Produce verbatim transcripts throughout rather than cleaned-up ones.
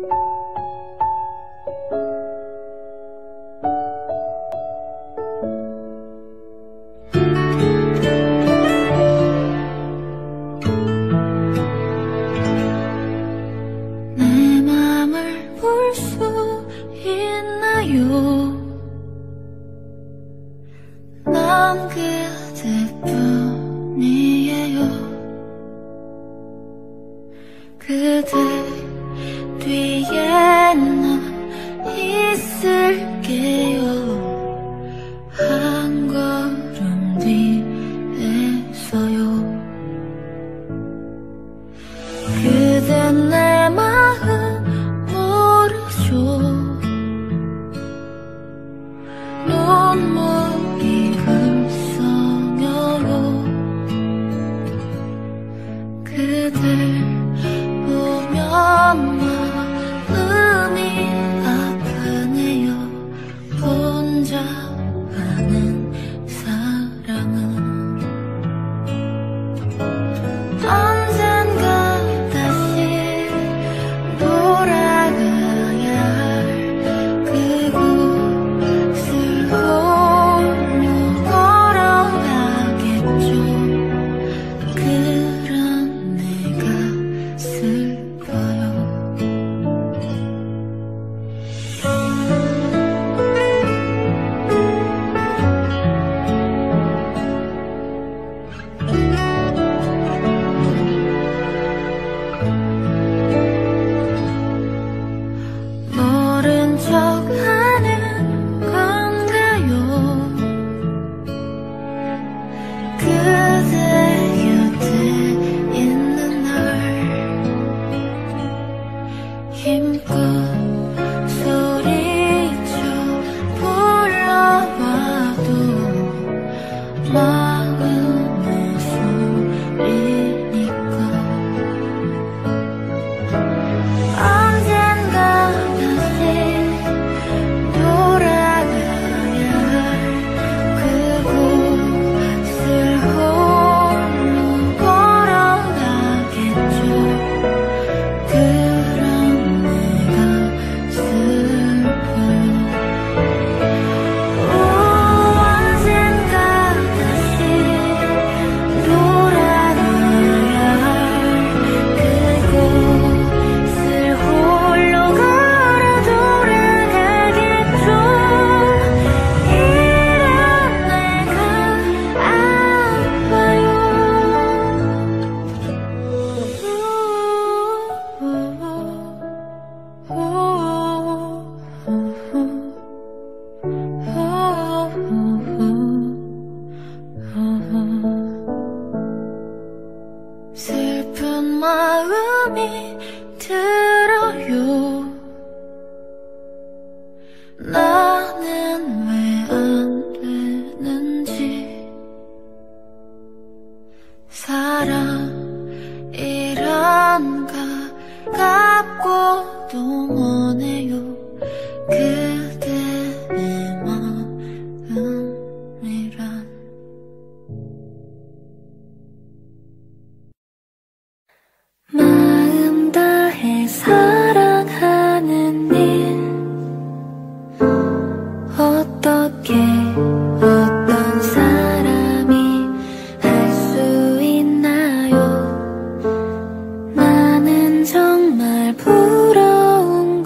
난 그대뿐이에요. 그대 뒤에 난 있을게요. 한 걸음 뒤에서요. 그대 내 마음 모르죠. 눈물이 글썽여요. 그댈 보면 마음이 아프네요. 혼자 하는 사랑은 언젠가 다시 돌아가야 할 그곳을 홀로 걸어가겠죠. 그런 내가 슬퍼요. 모른 척 하는 건가요? 그대 곁에 있는 날 힘껏 소리쳐 불러봐도 마음의 소리니까 언젠가 다시 돌아가야 할 그곳을 홀로 걸어가겠죠. 그런 내가 슬퍼요. 오, 언젠가 다시 돌아가야 할 그곳을 홀로 걸어 돌아가겠죠. 이런 내가 아파요. 슬픈 마음이 들어요. 나는 왜 안 되는지. 사랑이란 가깝고도 머네요. 그대의 마음이란. 마음 다해 사랑하는 일 어떻게 어떤 사람이 할 수 있나요? 나는 정말 부러운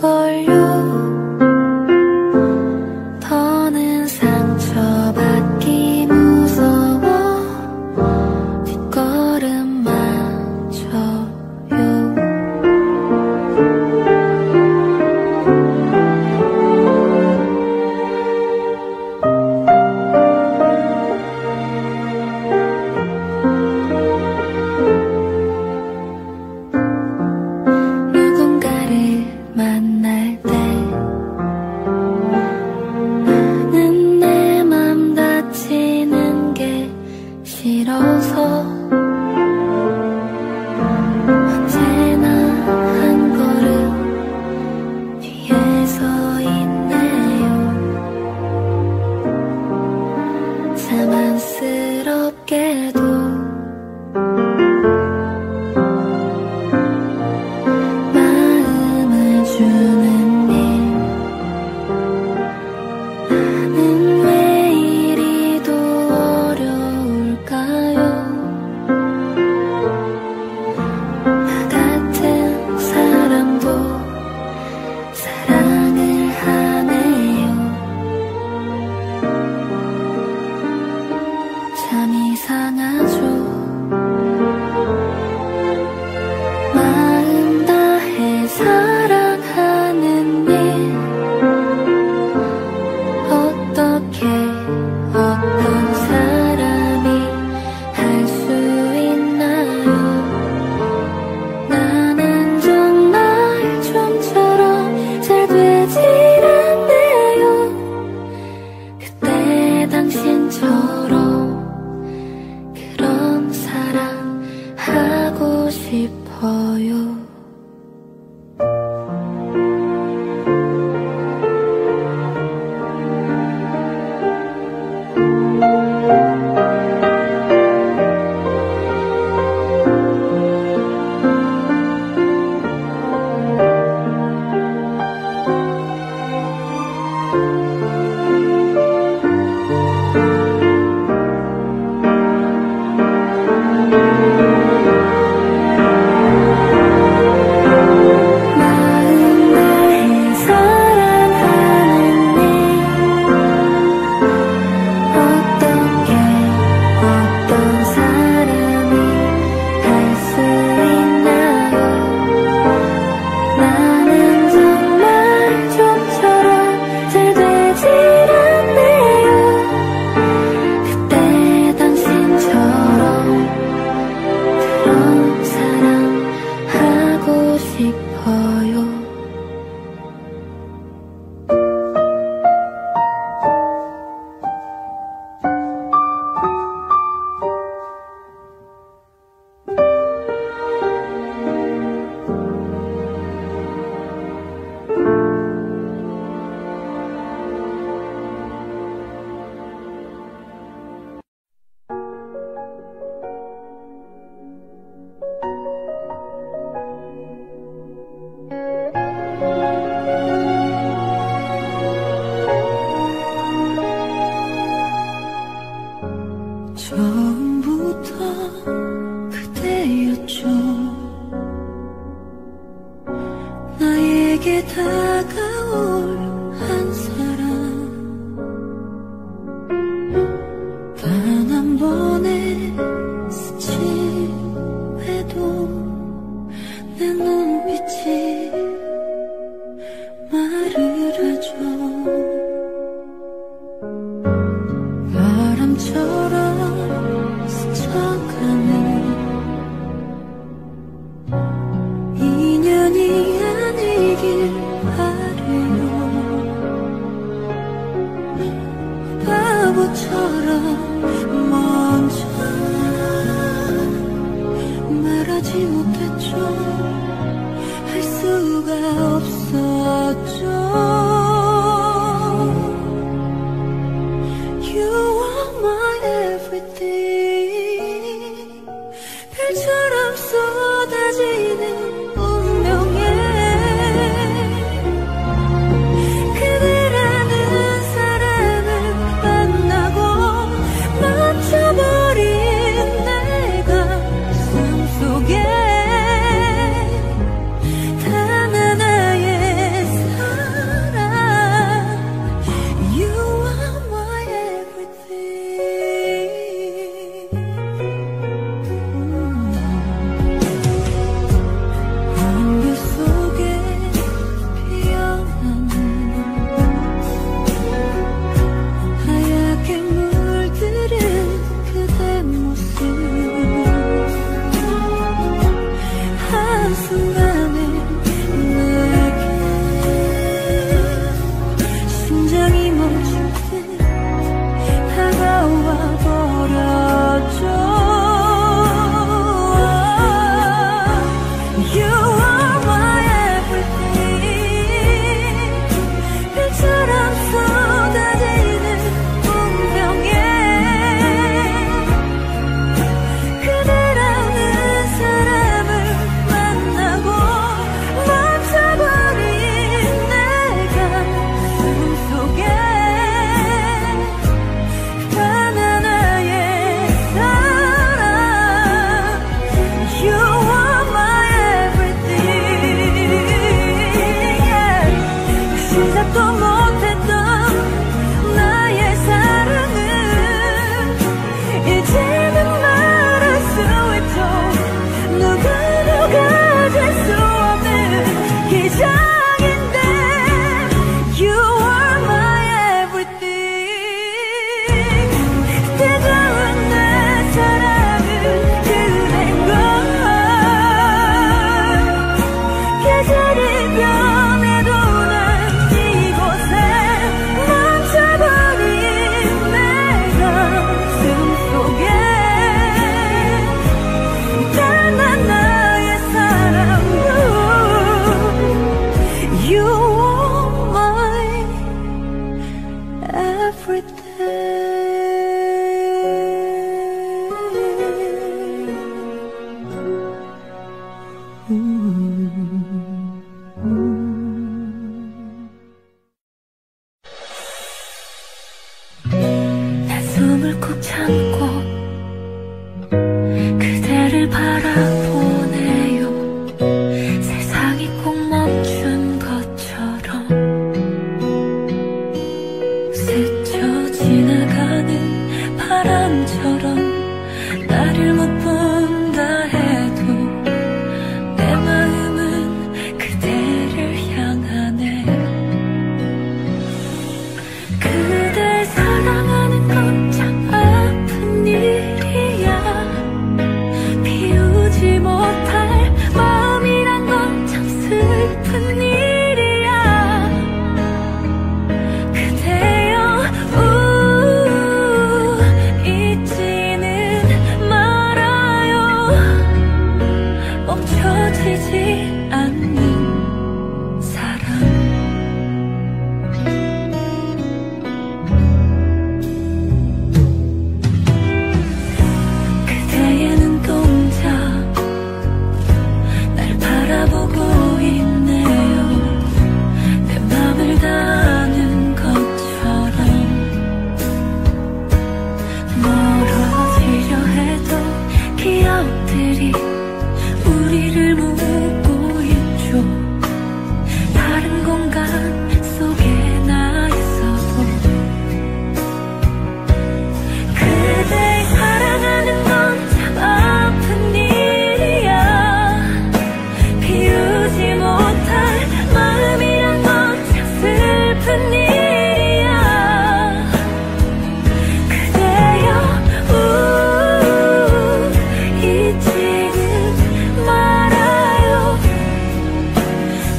내게 다가올 한 사람 단 한 번의 스침에도 내 눈빛이 말을 하죠. 바람처럼 스쳐가는 인연이 아니길 바래요. 바보처럼 먼저 말하지 못했죠. 할 수가 없었죠. You are my everything. 별처럼 쏟아지는 운명에 그대라는 사람을 만나고 멈춰버린 내 가슴 속에 단 하나의 사랑. You are my everything. 안개 속에 피어나는 하얗게 물들은 그대 모습 한순간에 내게 심장이 멈출 듯 다가와 버렸죠. You are my everything. 별처럼 쏟아지는 운명에 그대라는 사람을 만나고 멈춰버린 내 가슴 속에 단 하나의 사랑. You are my everything. Yeah. 시작도 못했던 나의 사랑은 이제는 말할 수 있죠. 누구도 가질 수 없는 기적인데 You are my everything. 뜨거운 내 사랑을 그댄 걸 계절이 변해도 난 이곳에 멈춰버린 내 가슴 속에 단 하나의 사랑.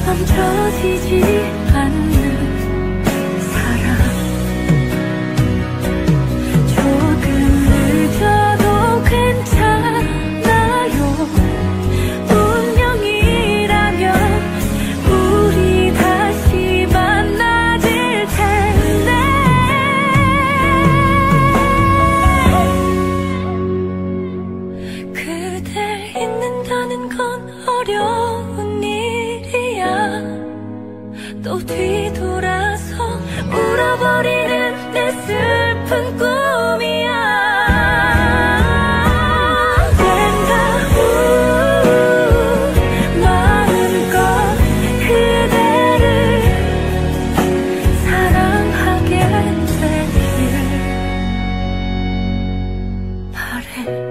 멈춰지지 않는 사랑 조금 늦어도 괜찮아요 운명이라면 우리 다시 만나질 텐데 그댈 잊는다는 건 어려운 일이야 또 뒤돌아서 울어버리는 내 슬픈 꿈이야 내가 우 마음껏 그대를 사랑하게 되길 바래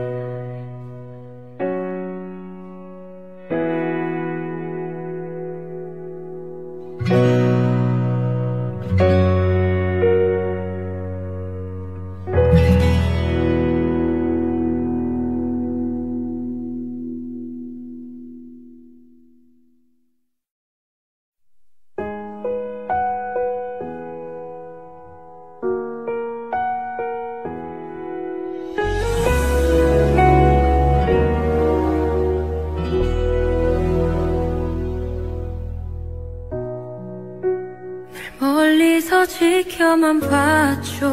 멀리서 지켜만 봐줘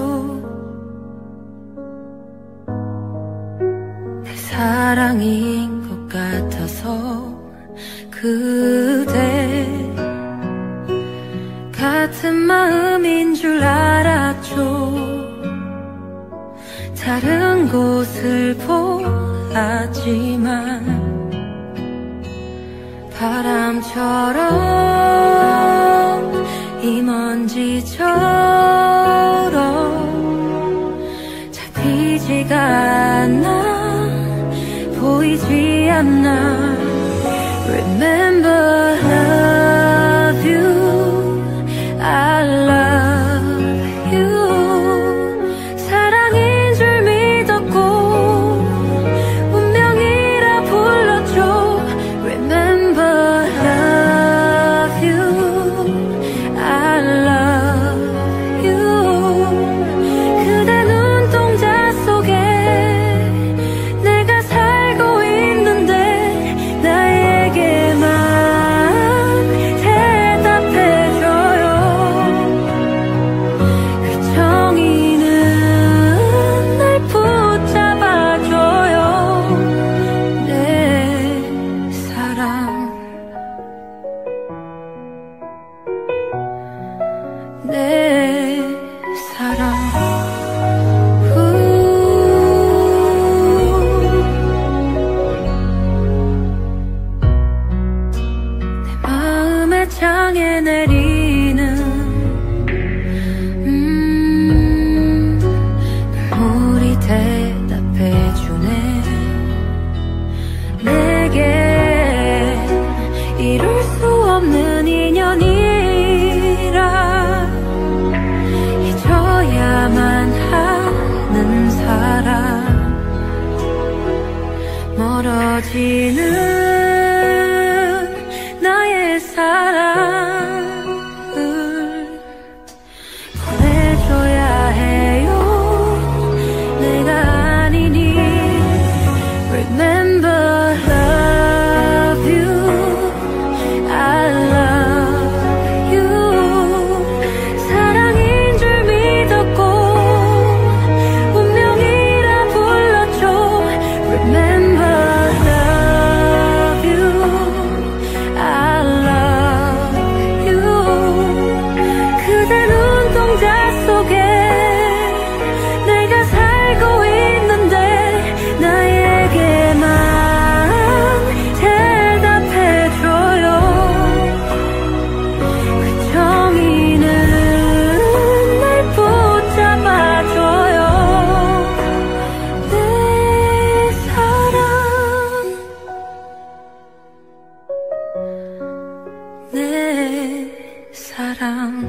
내 사랑인 것 같아서 그대 같은 마음인 줄 알았죠 다른 곳을 보았지만 바람처럼 이 먼지처럼 잡히지가 않아 보이지 않나 Remember love you I love you 사랑인 줄 믿었고 운명이라 불렀죠 Remember love you I love you 그대 눈동자 속에 내가 살고 있는데 나에게만 대답해줘요 그 정의는 날 붙잡아줘요 내 사랑 내 사랑 후. 내 마음에 장애 내리는 음, 눈물이 대답해주네 내게 이룰 수 없는 인연이라 잊어야만 하는 사람 멀어지는 나의 사랑을 보내줘야 해요 내가 아니니 Remember love you I love you 사랑인 줄 믿었고 운명이라 불렀죠 Remember love you I love you 그대 눈동자 속에 내가 살고 있는데 나에게만 대답해줘요 그 정의는 날 붙잡아줘요 내 사랑 내 사랑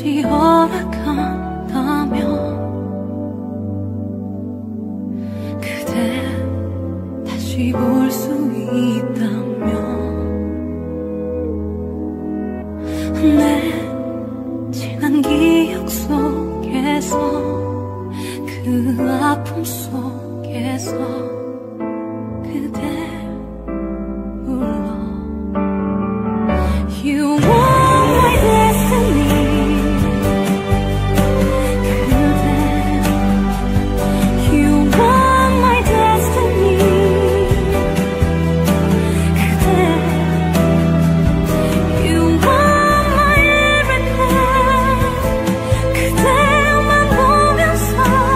다시 허락한다면 그대 다시 볼 수 있다면 내 지난 기억 속에서 그 아픔 속에서 그대 불러 You are my destiny 그대 You are my destiny 그대 You are my everything 그대만 보면서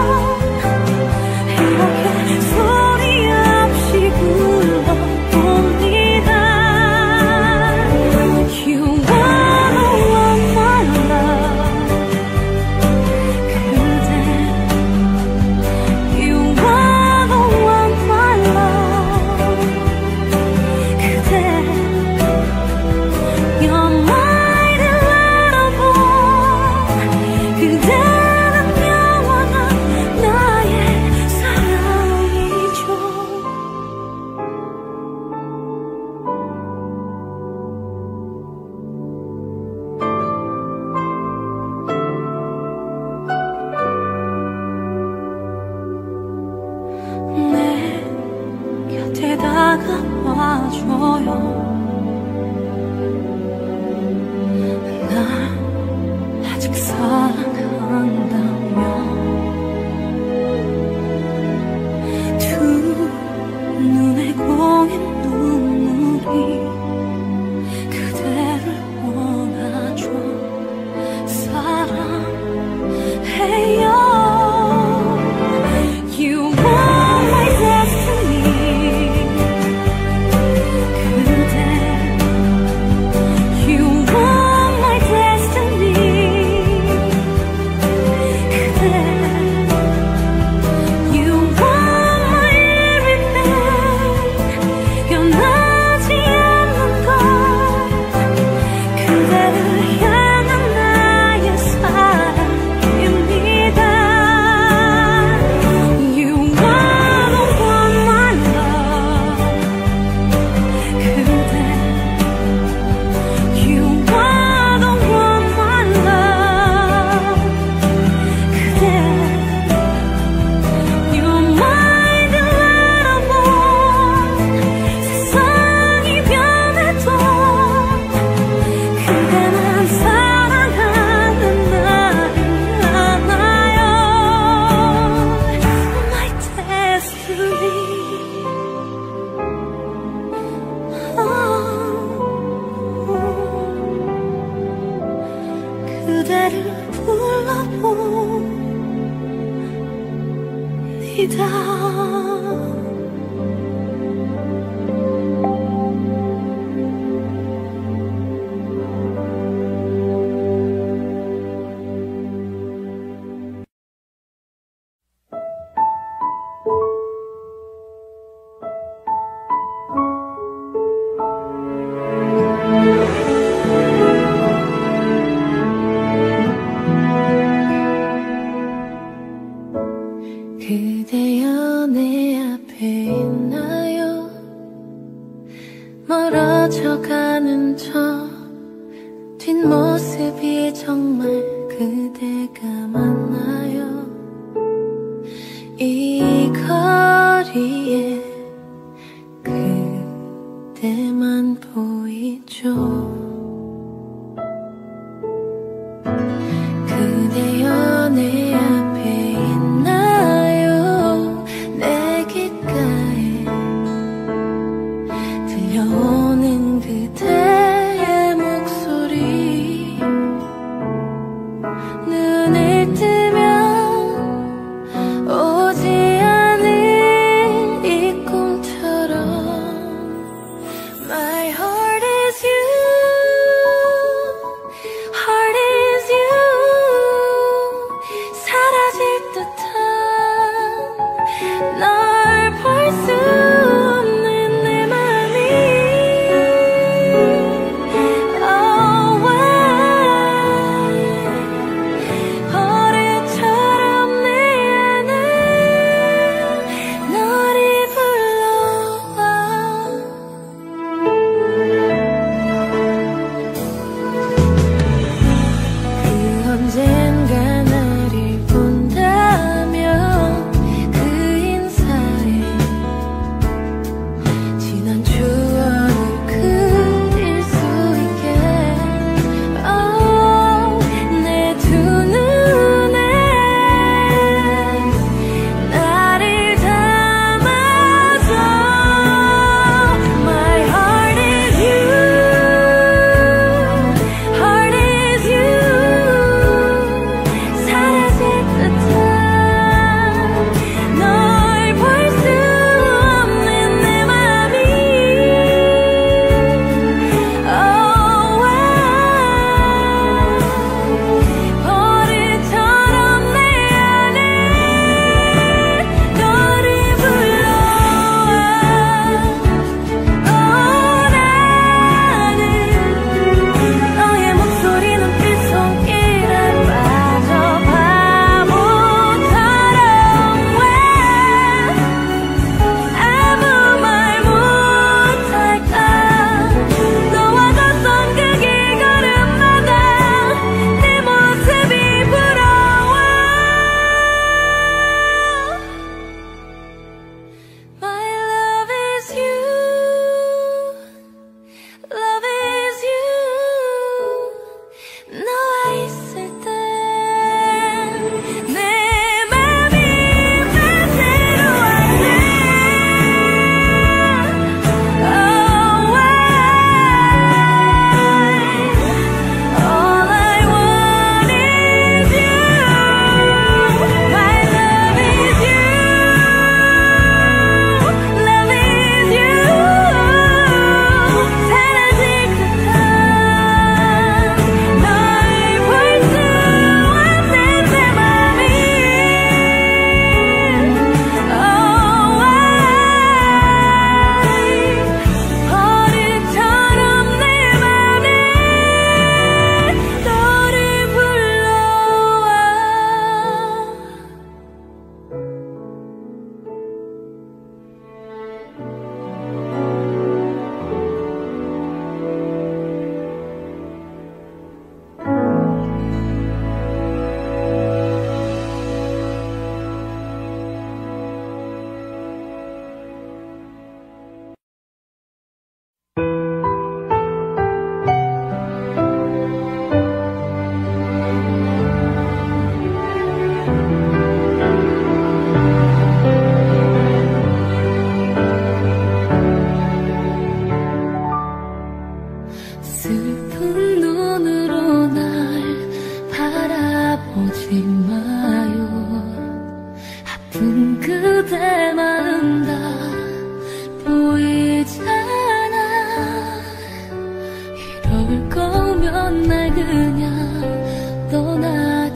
이렇게 소리 없이 불러봅니다 You are the one my love 그대 You are the one my love 그대 You're my deliverable 그대는 영원한 나의 사랑이죠 내 곁에 다가와줘요 날 아직 사랑한다면 두 눈에 고인 눈물이 그대를 원하죠 사랑해요 You are my destiny 그대 You are my destiny 그대 You are my everything 변하지 않는 것 그대를 향한 나의 사랑입니다 You are the one my love 그대 You are the one my love 그대 You're my deliverable 세상이 변해도 그대만 사랑하는 나를 알아요 My destiny 그대를 불러봅니다 그대여 내 앞에 있나요 멀어져가는 저 뒷모습이 정말 그대가 맞나요 이 거리에 그대만 보이죠 그대여 내 앞에 있나요 내 귓가에 들려오는 그대의 목소리 눈에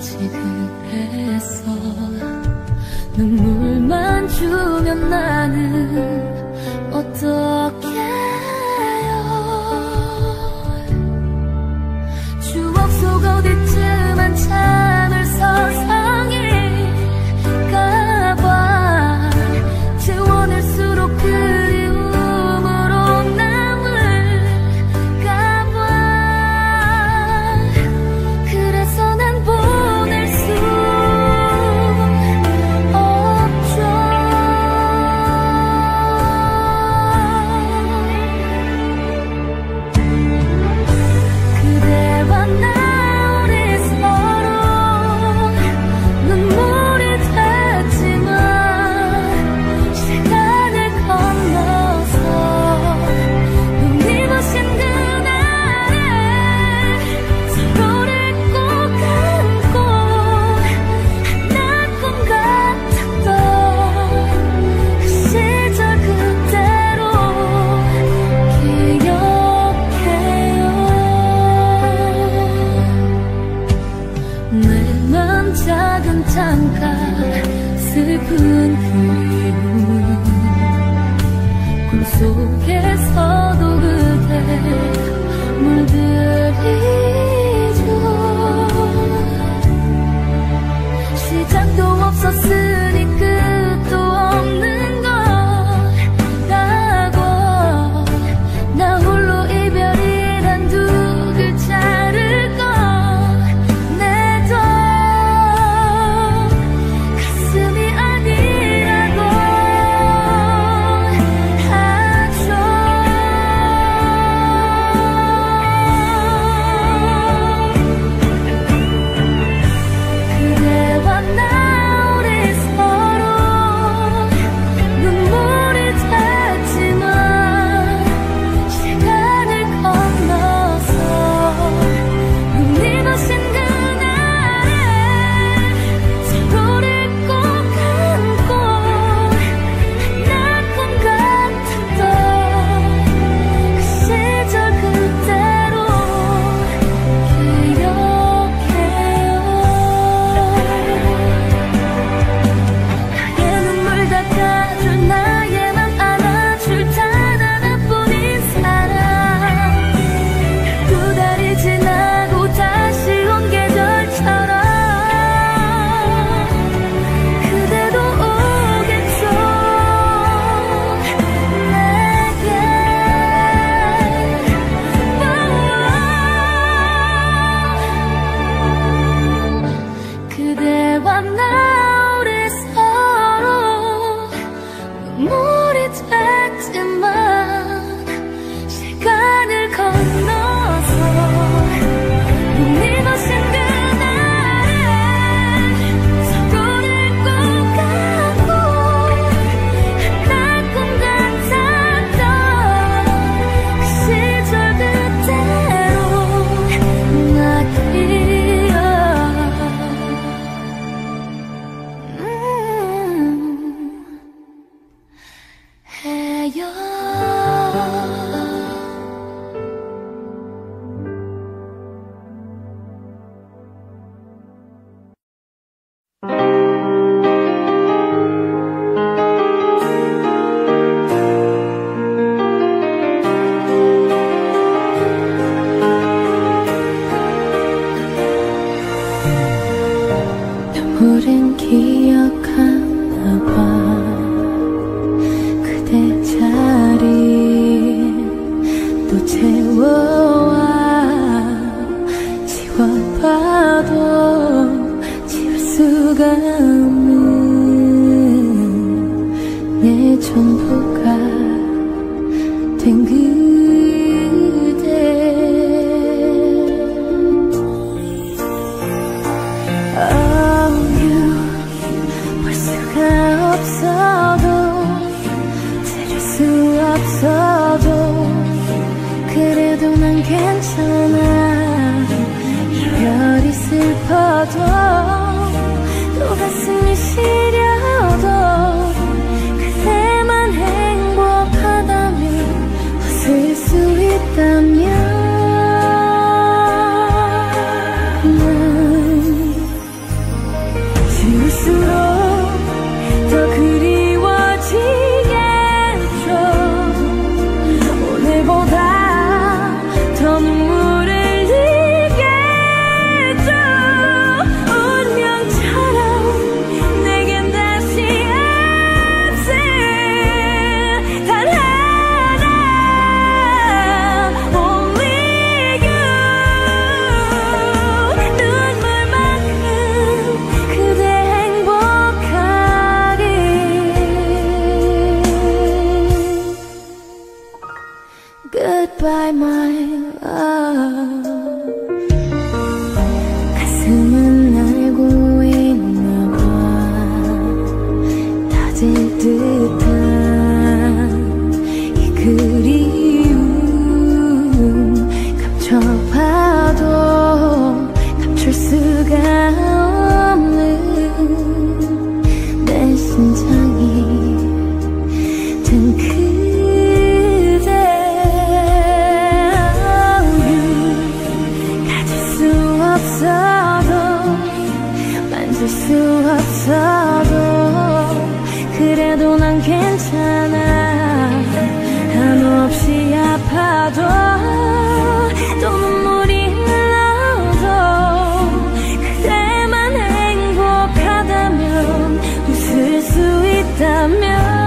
마치 그랬어. 눈물만 주면 나는 어떡해요. 추억 속 어디쯤 한참을 서성일까봐 채워낼수록 그리움으로 남을까봐. 그래서 난 보낼 수 없죠. 그대와 나 우리 서로 눈물이 됐지만 시간을 건너서 눈이 부신 그날에 서로를 꼭 안고 하나 꿈 같았던 그 시절 그대로 기억해요. 내 맘 작은 창가 슬픈 그리움 꿈속에서도 그대 물들이죠. 시작도 없었으니 끝도 없는 거라고 나 홀로 이별이란 두 글자를 꺼내도 가슴이 아니라고 하죠. 그대와 나 우리 서로 눈물이 됐지만 시간을 건너서 눈이 부신 그날에 서로를 꼭 안고 하나 꿈 같았던 그 시절 그대로 기억해요. 나의 눈물 닦아줄 나의 맘 안아줄 단 하나뿐인 사람. 두 달이 지나고 다시 온 계절처럼 그대도 오겠죠. 내게 그대와 나 우리 서로 눈물이 됐지만 시간을 건너서 눈이 부신 그날에 서로를 꼭 안고 하나 꿈 같았던 그 시절 그대로 나 기억해요. 우린 기억하나 봐. 그대 자리 또 채워와. 지워봐도 지울 수가 없는 내 전부가 된 그대. Oh, you 볼 수가 없어도 들을 수 없어도 그래도 난 괜찮아. 이별이 슬퍼도 또 가슴이 시려도 그대만 행복하다면 웃을 수 있다면 난 수 없어도 그래도 난 괜찮아. 한없이 아파도 또 눈물이 흘러도 그대만 행복하다면 웃을 수 있다면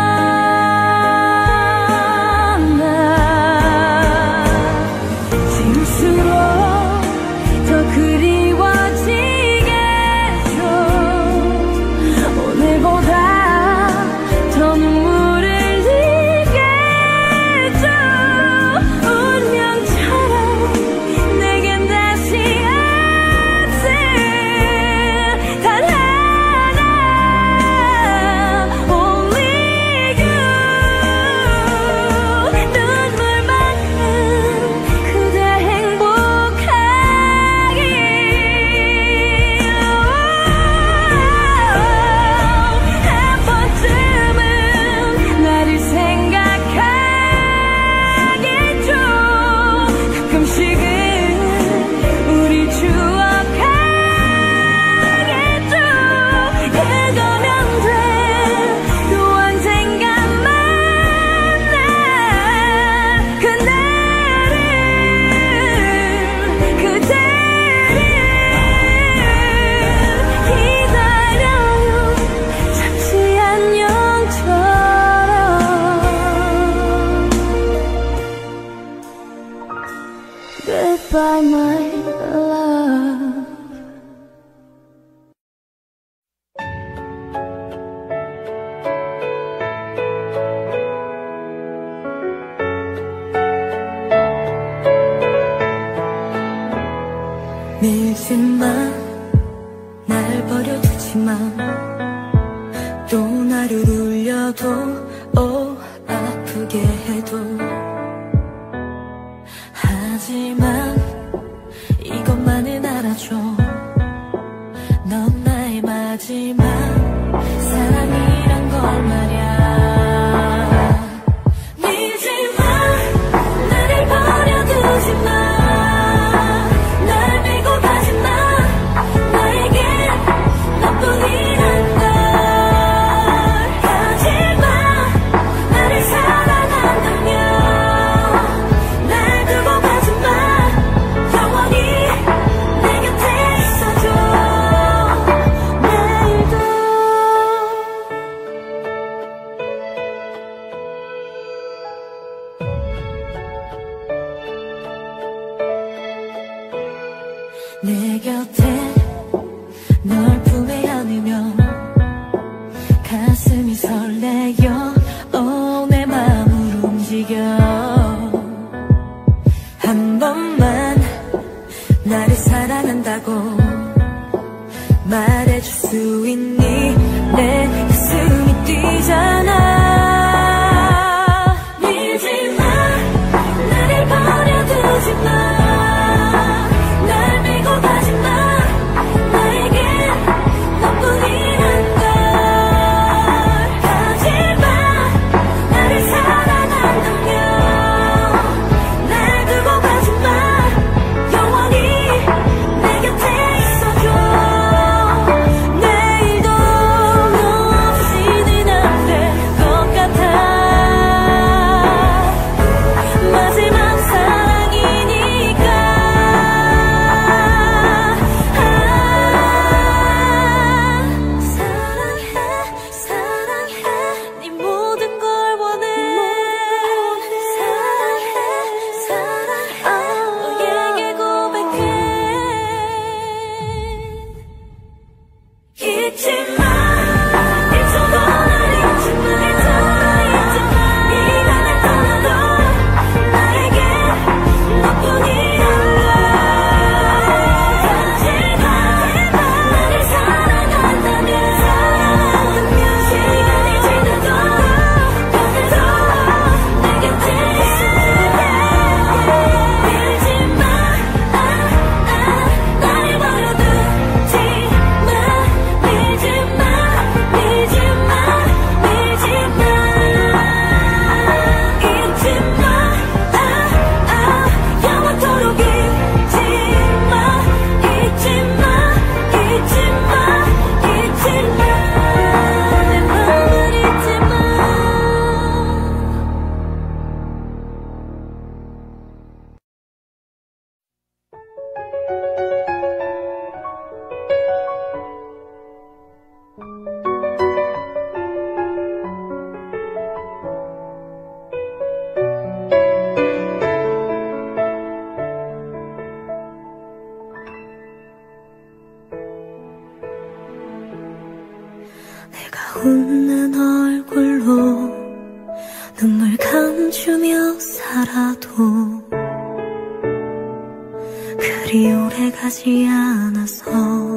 Goodbye, my love. 밀지 마, 날 버려두지 마. 또 나를 울려도 오 아프게 해도 하지만 이것만은 알아줘. 넌 나의 마지막 사랑이란 걸 말야. 밀지 마, 나를 버려두지 마. 날 밀고 가지 마. 나에겐 너뿐이란 걸 하지 마. 나를 사랑한다면 날 두고 가지 마. 영원히 내 곁에 있어줘. 내일도 내 곁에 널 품에 안으면 가슴이 설레요. 오, 내 마음을 움직여. 한 번만 나를 사랑한다고 말해줄 수 있니? 내 가슴이 뛰잖아. 밀지 마, 나를 버려두지 마. 날 밀고 가지 마. 나에겐 너뿐이란 걸 하지 마. 나를 사랑한다면 날 두고 가지 마. 영원히 내 곁에 있어줘. 내일도 너 없이는 안 될 것 같아. 웃는 얼굴로 눈물 감추며 살아도 그리 오래 가지 않아서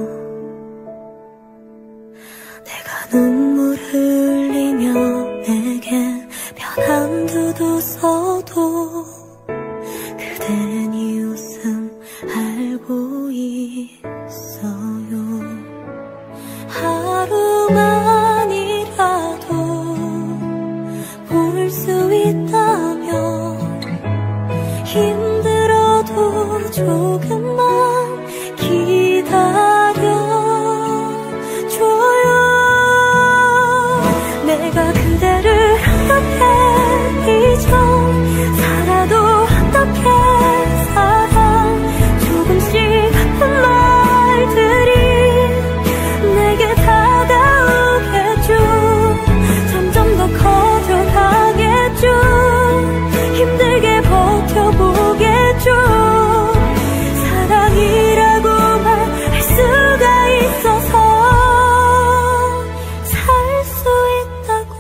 내가 눈물 흘리며 내겐 변한 듯 웃어도 그댄 이 웃음 알고 있어요. 하루만이라도 볼 수 있다면 힘들어도 조금만 기다려줘요. 내가 그대를 어떻게 잊어 살아도 어떻게 살아 조금씩 아픈 말들이 내게 다가오겠죠. 점점 더 커져가겠죠. 힘들게 버텨보겠죠. 사랑이라고 말할 수가 있어서 살 수 있다고.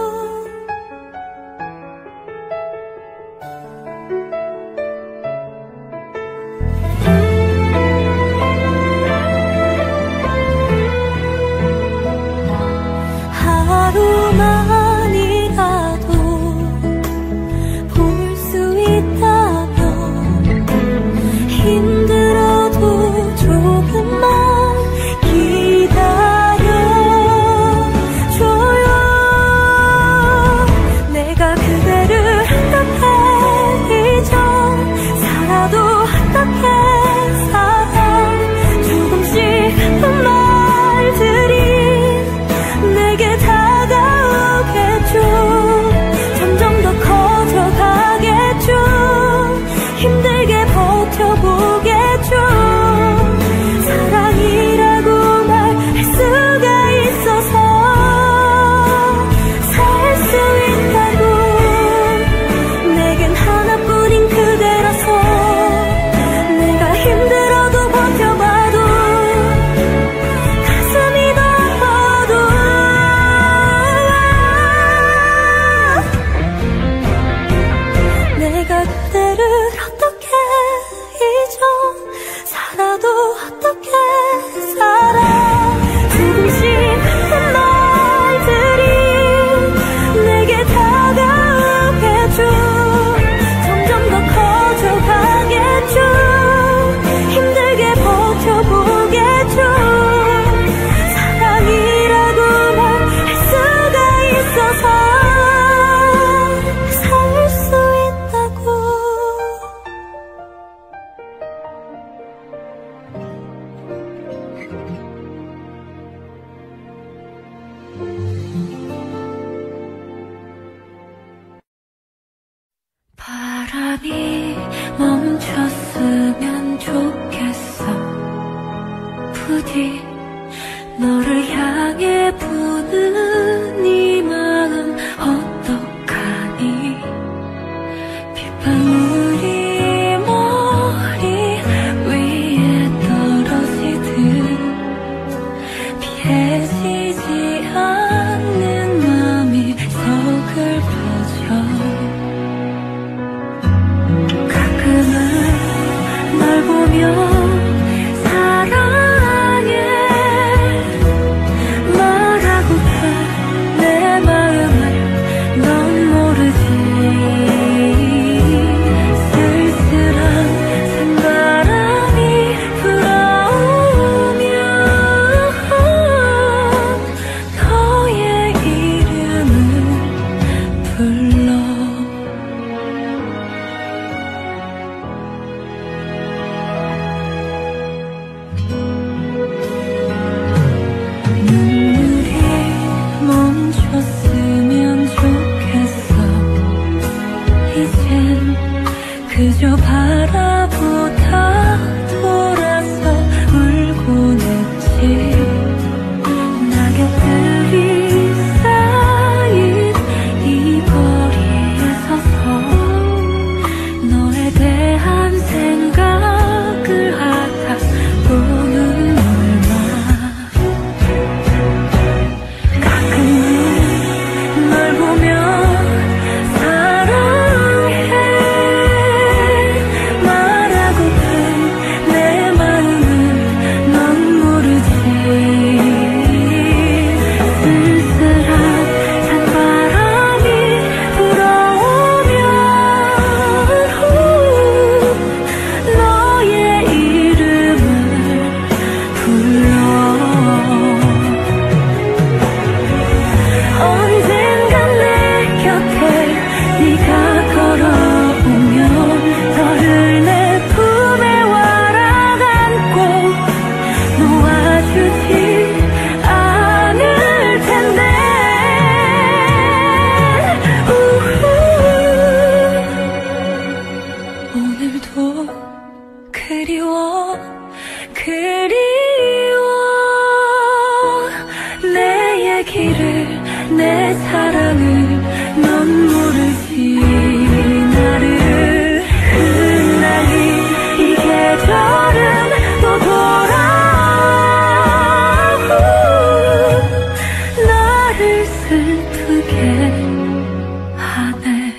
하루만이라도 볼 수 있다면 힘들어도 조금만 기다려줘요. 내가 그대를 어떻게 잊어 살아도 어떻게 살아 조금씩 아픈 말들이 내게 다가오겠죠. 점점 더 커져가겠죠. 힘들게 버텨보겠죠. 사랑이라고 말할 수가 있어서 살 수 있다고. 내겐 하나뿐인 그대라서 내가 힘들어도 버텨봐도 가슴이 더워도 내가 그대를 어떻게 잊어 살아도 어떻게 살아 조금씩 아픈 말들이 내게 다가오겠죠. 점점 더 커져가겠죠. 힘들게 버텨보겠죠. 사랑이라고 말할 수가 있어서 살 수 있다고. 바람이 멈췄으면 좋겠어. 부디 너를 향해 부는 이 마음 어떡하니. 빗방울이 머리 위에 떨어지듯 피해지지 않는 맘이 서글퍼져. 가끔은 널 보며 사랑해 말하고파. 그리워 내 얘기를 내 사랑을 넌 모르지 나를 흩날린 이 계절은 또 돌아오 나를 슬프게 하네.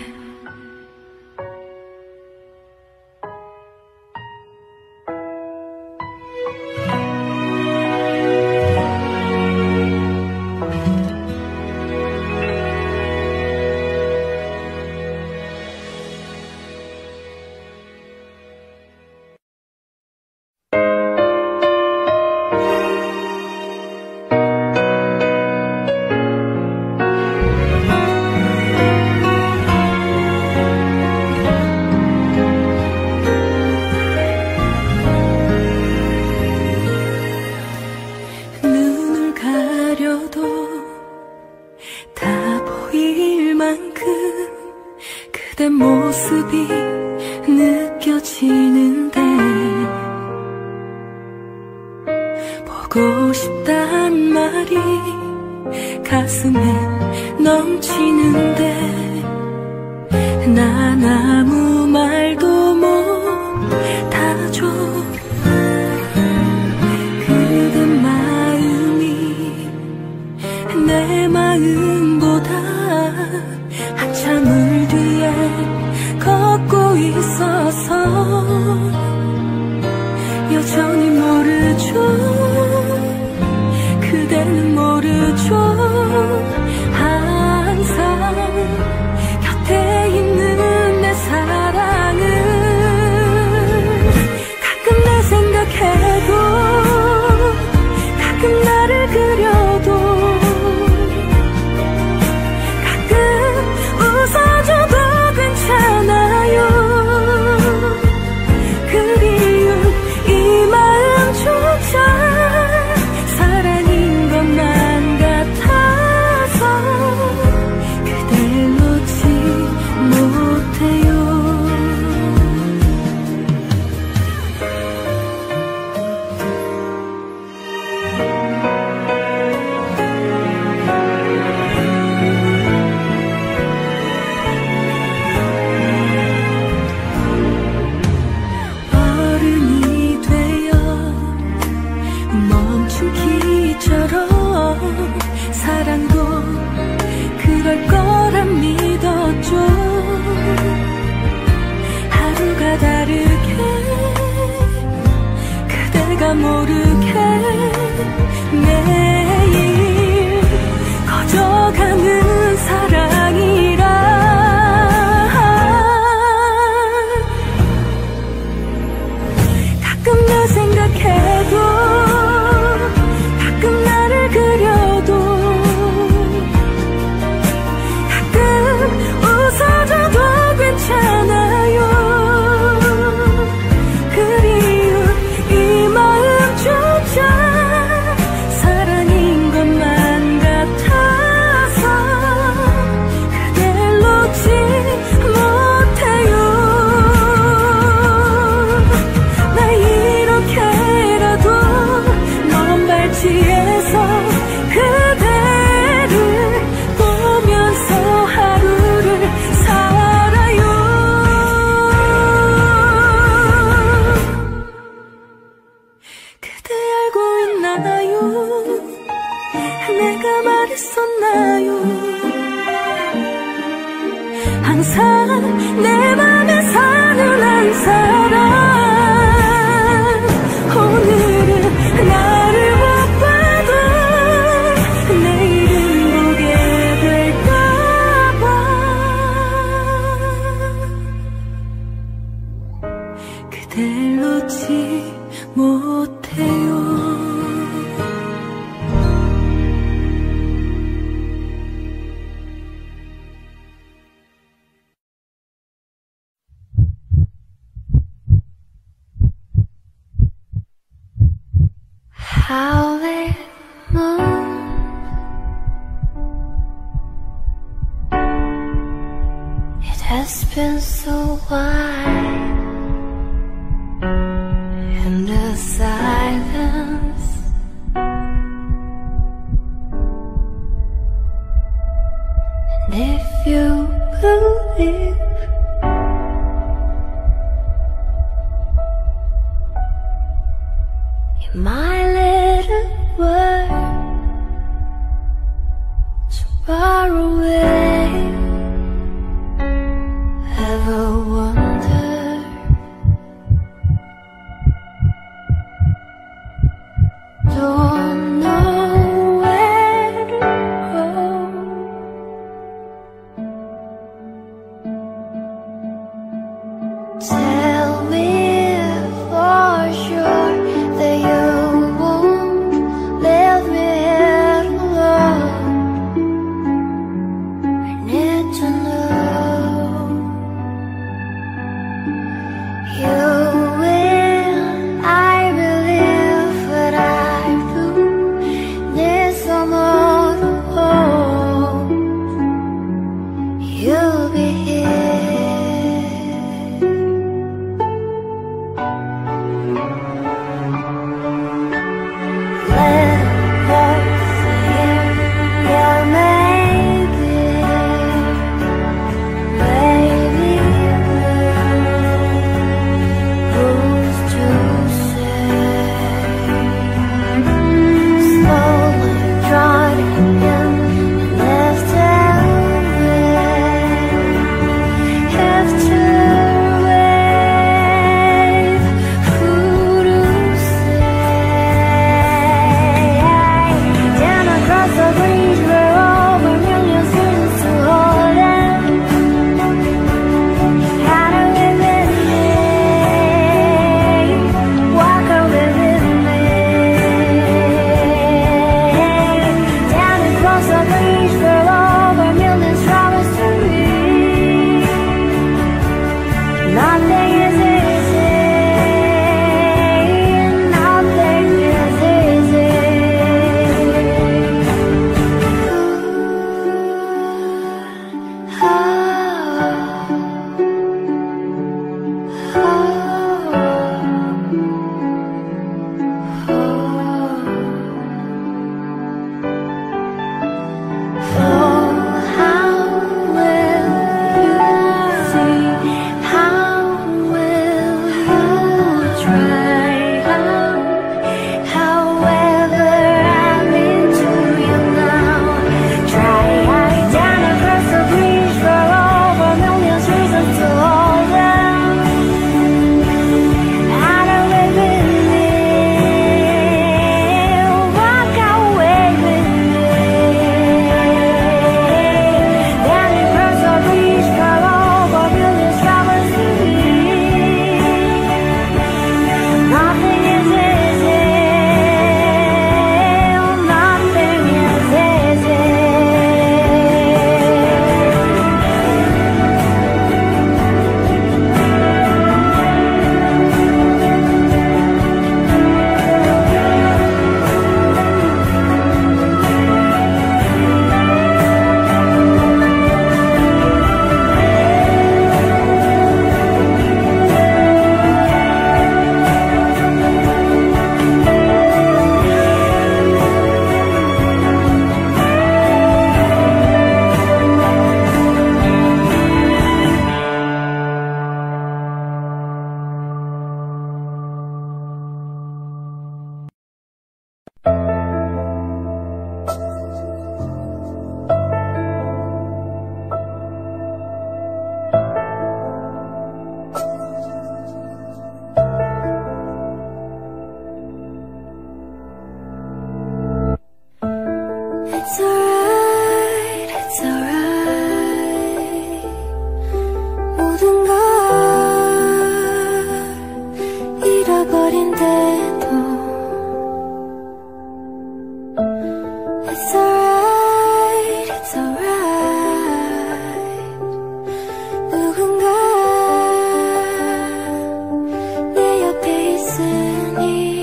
그대 모습이 느껴지는데 보고 싶단 말이 가슴에 넘치는데 난 아무 말도 못하죠. 그대 마음이 내 마음보다 한참을 뒤에 걷고 있어서 여전히 모르죠. 그대는 모르죠. 항상 곁에 있는 내 사랑을 가끔 내 생각해도 가끔 나를 그려도 웃어줘도 괜찮아요. 그리운 이 마음조차 사랑인 것만 같아서 그댈 놓지 못해요. 사랑도 그럴 거란 믿었죠. 하루가 다르게 그대가 모르게 매일 커져가는 사랑이라 가끔 나 생각해도 가끔 나를 그려도 가끔 웃어줘도 괜찮아요. 그리운 이 마음조차 사랑인 것만 같아서 그댈 놓지 못해요. 나 이렇게라도 먼 발치에서 그대를 보면서 하루를 살아요. 그대 알고 있나요? 내가 말했었나요? 항상 내 맘에 사는 한 사람 오늘은 나를 못 봐도 내일은 보게 될까봐 그댈 놓지 못해요. Howling moon, it has been so wide, and the silence don't know where to go. Tell me for sure that you won't leave me here alone. I need to know you will. I believe what I do. Need someone to hold. You'll be here. Let us hear you make it, baby. Who's to say? Slowly trotting in left away. Have to wave. Who to say? Down across the bridge where over millions years to hold it. How do we believe? Walk away with me. Down across the bridge where over millions promise to me. Nothing is easy. Nothing is easy. Oh, how will you see? How will you try? How, however I'm into you now. Try down across the bridge for over millions reasons to hold them. Out away with me. Walk away with me. Down across the bridge for over millions travels to me. Nothing is easy. Nothing is easy. It's alright, it's alright. 모든 걸 잃어버린대도 It's alright, it's alright. 누군가 내 옆에 있으니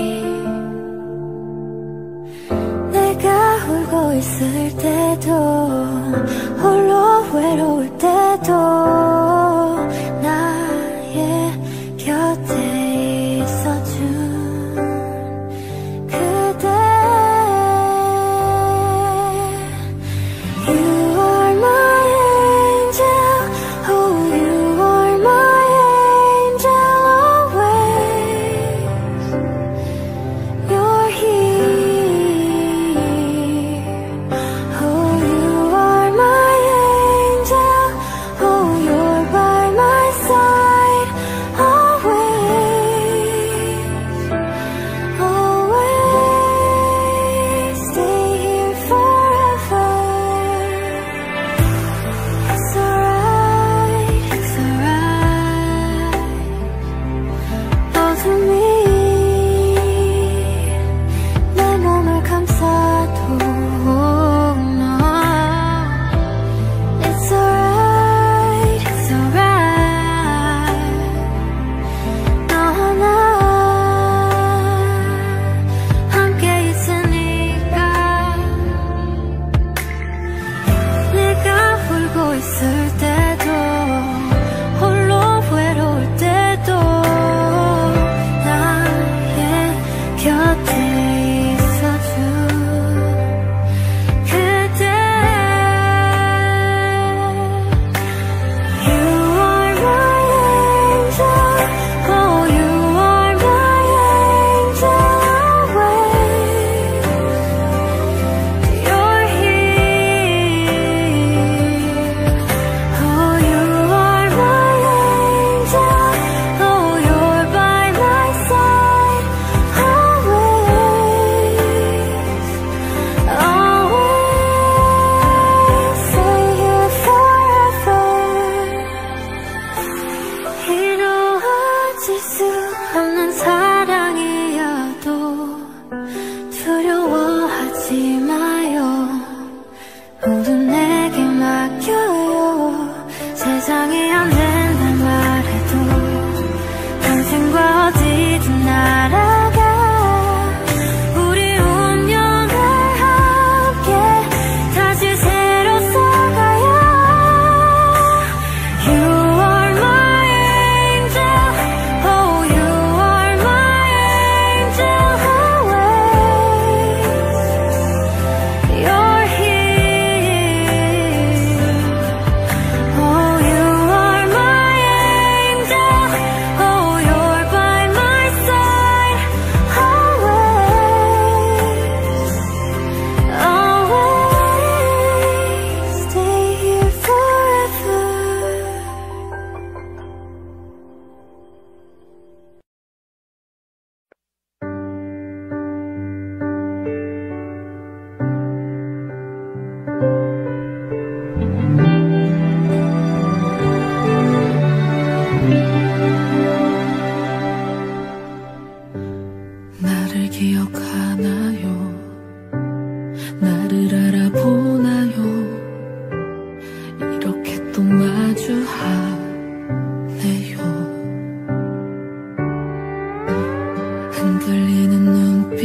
내가 울고 있을 때도 홀로 외로울 때도 나의 곁에 있어준 그대. You are my angel. Oh, you are my angel always. You're here. Oh, you are my angel. Oh, you're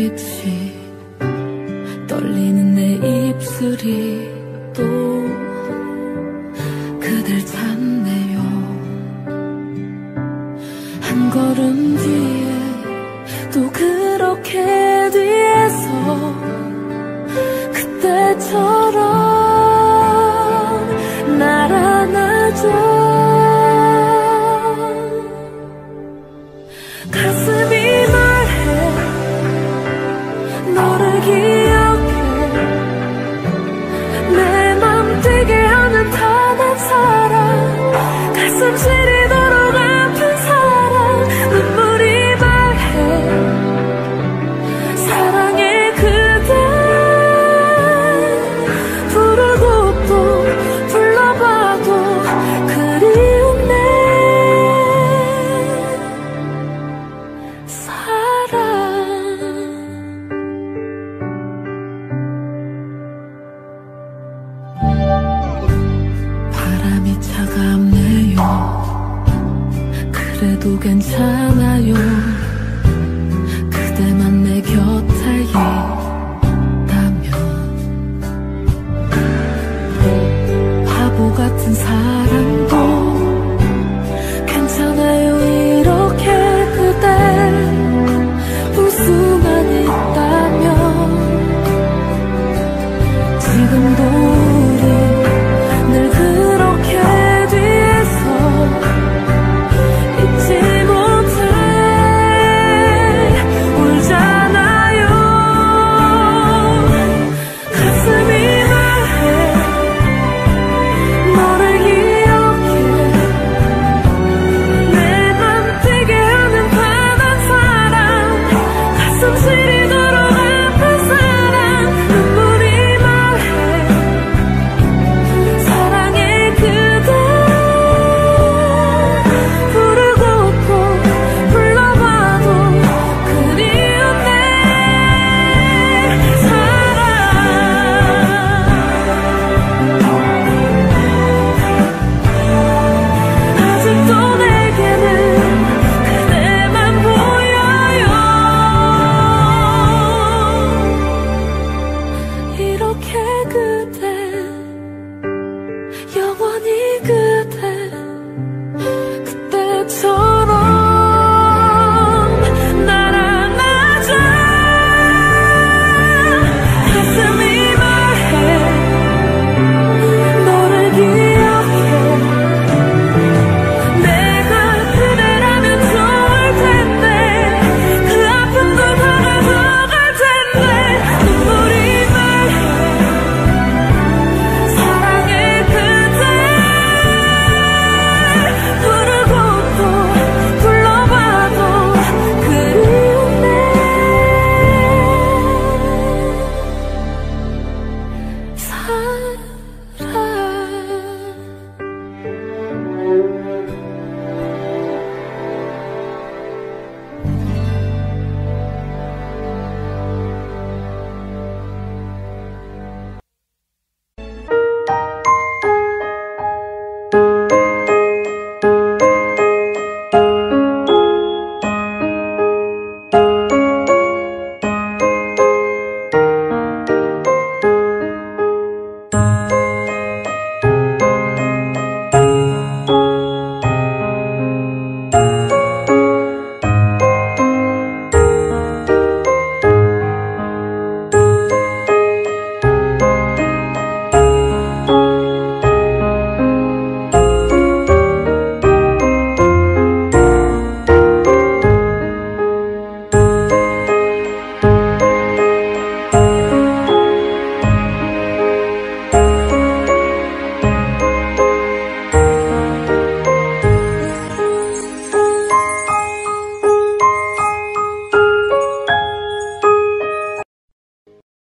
빛이 떨리는 내 입술이 또 그댈 찾네요. 한 걸음 뒤에 또 그렇게 뒤에서 그때처럼 날 안아줘. 가슴이 말해 너를 기억해. 내 맘 뛰게 하는 단한 사랑, 가슴 시리도록 아픈 사랑. 눈물이 말해 사랑해 그대. 부르고 또 불러봐도 그리운 내 사랑. 바람이 차갑네요. 그래도 괜찮아.